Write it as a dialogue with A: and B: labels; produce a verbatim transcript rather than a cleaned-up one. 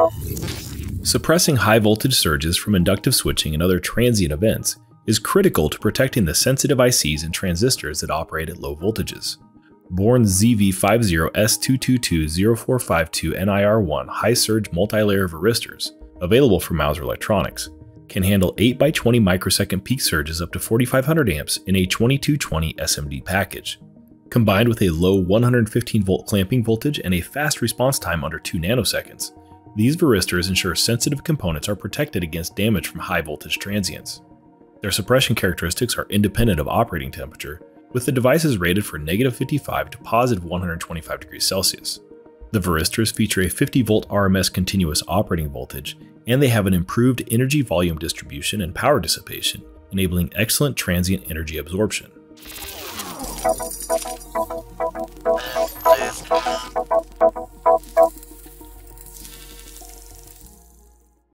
A: Suppressing high voltage surges from inductive switching and other transient events is critical to protecting the sensitive I Cs and transistors that operate at low voltages. Bourns Z V fifty S two two two zero four five two N I R one high-surge multilayer varistors, available from Mouser Electronics, can handle eight by twenty microsecond peak surges up to forty-five hundred amps in a twenty-two twenty S M D package. Combined with a low one hundred fifteen volt clamping voltage and a fast response time under two nanoseconds, these varistors ensure sensitive components are protected against damage from high voltage transients. Their suppression characteristics are independent of operating temperature, with the devices rated for negative fifty-five to positive one hundred twenty-five degrees Celsius. The varistors feature a fifty volt R M S continuous operating voltage, and they have an improved energy volume distribution and power dissipation, enabling excellent transient energy absorption.